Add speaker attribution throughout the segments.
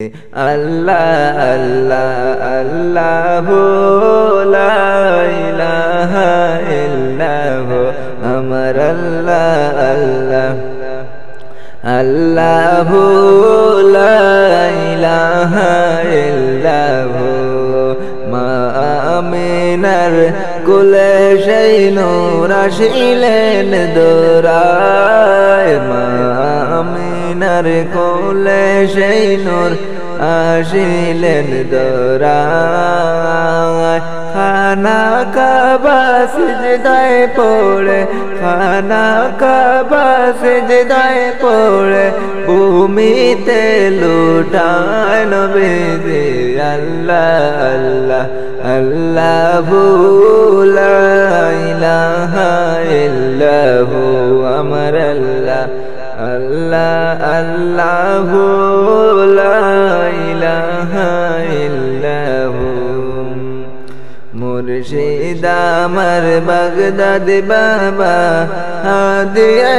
Speaker 1: আল্লাহ আল্লাহ আল্লাহু লা ইলাহা ইল্লাহু আমার আল্লাহ আল্লাহ আল্লাহু লা ইলাহা ইল্লাহু মা আমিনার কুলে সেই নূর আসিলেন দোরায় মা আমিনার কোলে সেই নূর আসিলেন দোরায় খানা কাবা সিজদায় পড়ে খানা কাবা সিজদায় পড়ে ভূমিতে লুটায় নবীজি আল্লাহ আল্লাহ আল্লাহু লা ইলাহা ইল্লাহু আমার আল্লাহ আল্লাহ আল্লাহু লা ইলাহা ইল্লাহু মুর্শিদ আমার বাগদাদ বাবা হাদিয়ে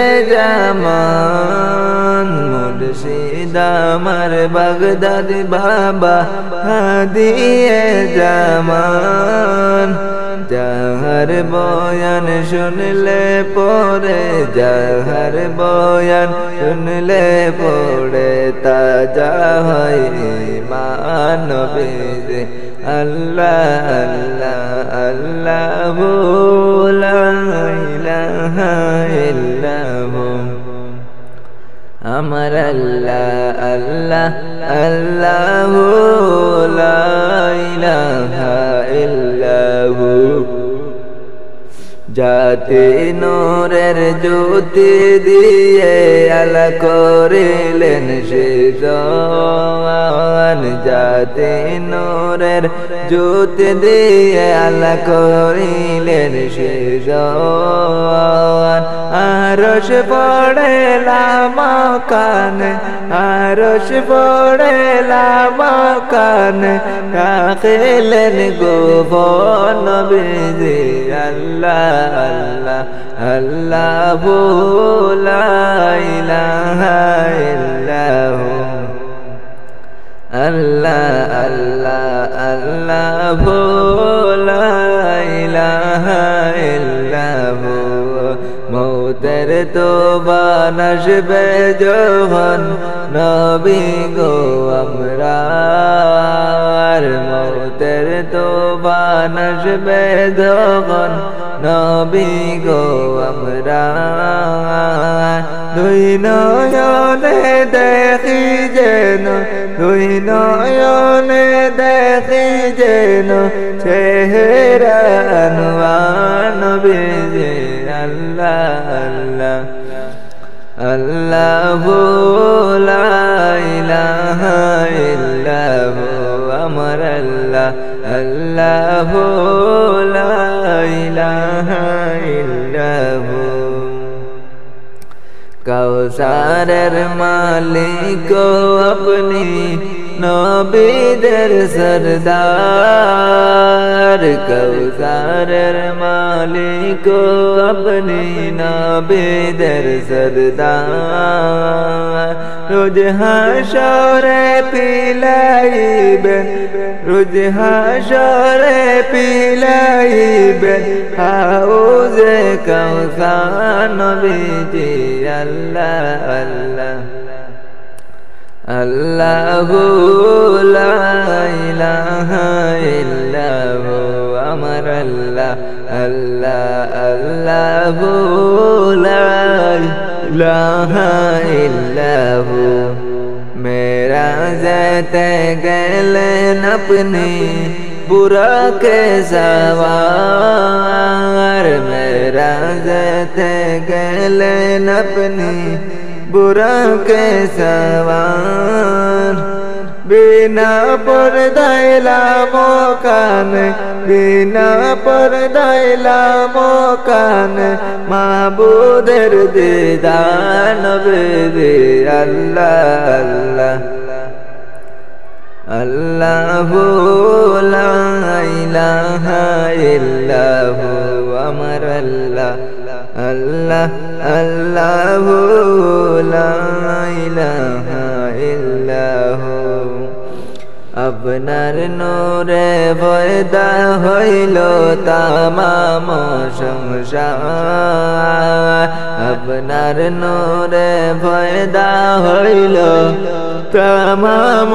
Speaker 1: জামান মুর্শিদ আমার বাগদাদ বাবা হাদিয়ে জামান যাহার বয়ান শুনলে পরে যাহার বয়ান শুনলে পরে তাজা হয় ঈমান নবীজি আল্লাহ আল্লাহ আল্লাহু লা ইলাহা ইল্লাহু আমার আল্লাহ আল্লাহ আল্লাহু লা ইলাহা ইল্লাহু জাতি নূরের জ্যোতি দিয়ে আলা করিলেন সৃজন জাতি নূরের জ্যোতি দিয়ে আলা করিলেন সৃজন আরশ পড়ে লামাকানে আরশ পড়ে লামাকানে রাখিলেন গোপন নবীজি আল্লাহ আল্লাহ আল্লাহু লা ইলাহা ইল্লাহু আল্লাহ আল্লাহ আল্লাহু লা ইলাহা ইল্লাহু মৌতের তোবান আসবে যখন নবী গো আমরার মৌতের তোবান আসবে যখন নবী গো আমরা দুই নয়নে দেখি যেন দুই নয়নে দেখি যেন চেহারা আনোয়ার নবীজি আল্লাহ আল্লাহ আল্লাহু লা ইলাহা ইল্লাহু আমার আল্লাহ আল্লাহু লা ইলাহা ইল্লাহু কাউসারের মালিক আপনি নবীদের সরদার কাউসারের মালিক আপনি নবীদের সরদার রোজ হাসরে পিলাইবেন রোজ হাসরে পিলাইবেন হাউজে কাউসার নবীজি আল্লাহ আল্লাহ আল্লাহু লা ইলাহা ইল্লাহু আমার আল্লাহ আল্লাহ আল্লাহু লা ইলাহা ইল্লাহু মেরাজতে গেলেন আপনি বুরাকে সওয়ার মেরাজতে গেলেন আপনি বুরাকে সওয়ার বিনা পর্দায় লামকান বিনা পর্দায় লামকান মাবুদের দিদার নবীজি আল্লাহ আল্লাহ আল্লাহু লা ইলাহা ইল্লাহু আমার আল্লাহ আল্লাহ আল্লাহু লা ইলাহা ইল্লাহু আপনার নূরে পয়দা হইল তামাম সংসার আপনার নূরে পয়দা হইল তামাম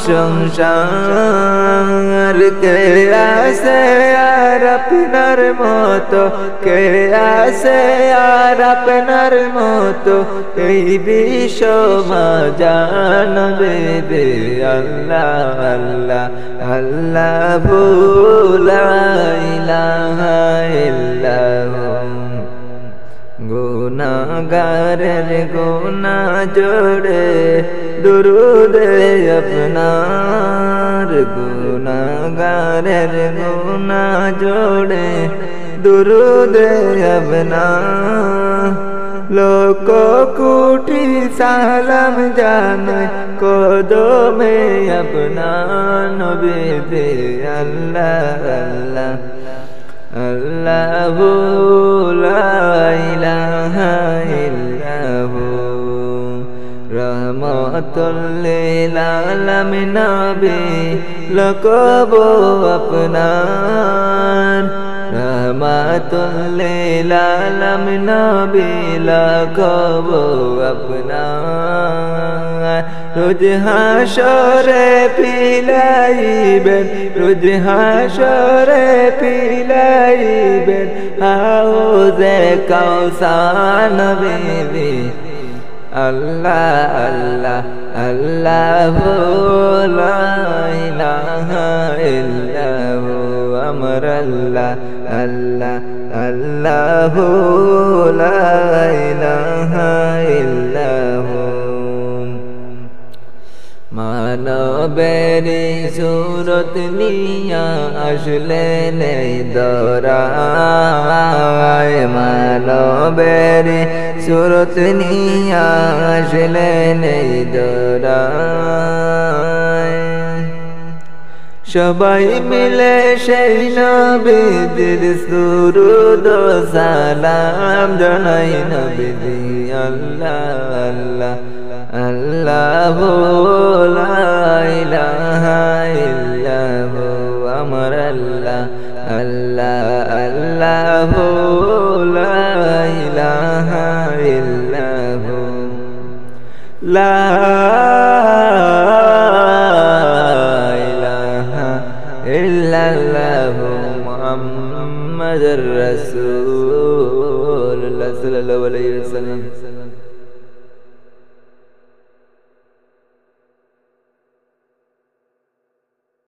Speaker 1: সংসার কে আছে আর আপনার মতো কে আছে আর আপনার মতো এই বিশ্ব মাজান বেদে আল্লাহ আল্লাহ আল্লাহ লা ইলাহা ইল্লাল্লাহ গুনাহগারের গুনাহ জোড়ে দুরূদ আপনার গুনাহগারের গুনাহ জোড়ে দুরূদ আপনার লোক কোটি সালাম জানায় কদমে আপনার নবী দে আল্লাহ আল্লাহ আল্লাহু লা ইলাহা ইল্লাহু রহমাতুল লিল আলামিন নবী লকব আপনার রহমাতুল লিল আলামিন নবী লকব আপনার রোজ হাসরে পিলাইবেন রোজ হাসরে পিলাইবেন হাউজে কাউসার নবী আল্লাহ আল্লাহ আল্লাহু লা ইলাহা ইল্লাহু আমার আল্লাহ আল্লাহ আল্লাহু লা ইলাহা ইল্লাহু মানবের সুরত নিয়া আসলেন দরায় মানবের সুরত নিয়া আসলেন দরায় সবাই মিলে সেই নবীর সুরুদ সালাম জানাই নবী আল্লাহ আল্লাহ আল্লাহু লা